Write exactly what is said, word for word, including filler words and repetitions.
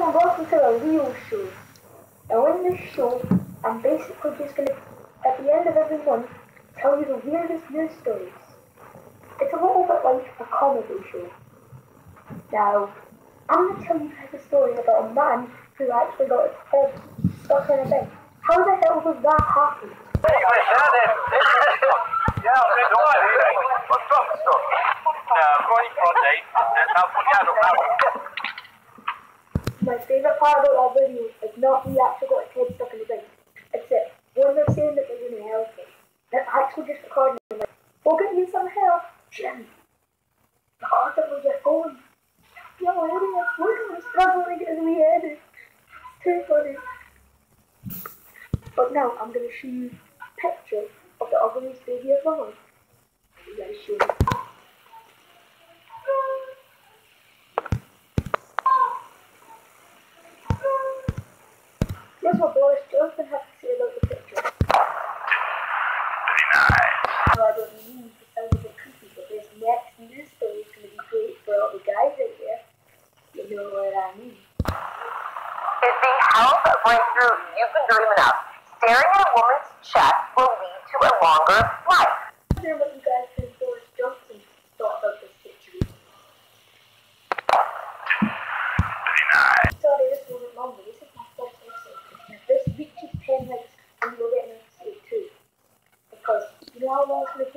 and welcome to a real show. Now in this show, I'm basically just gonna, at the end of every month, tell you the weirdest news stories. It's a little bit like a comedy show. Now, I'm gonna tell you guys a story about a man who actually got his head stuck in a thing. How the hell does that happen? My favourite part about our video is not we actually got his head stuck in the thing. It's that when they're saying that they're going to help him, they're actually just recording him like, we'll get you some help, Jim. The author with your phone. Yo, anyway, look at him struggling to get his wee head in. It's too funny. But now I'm going to show you a picture of the ugliest baby of all. You guys show me. Here's what Boris Johnson had to say about the picture. Very nice. No, I don't mean to sound a bit creepy, but this next news story is going to be great for all the guys out there. You know what I mean. Is the health breakthrough you've been dreaming of. Staring at a woman's chest will lead to a longer life. I wonder what you guys think Boris Johnson thought about this situation. Very nice. Sorry, this wasn't long, but this is my first episode. Now, this reaches ten likes, and you'll get an episode too. Because you know how long it's going to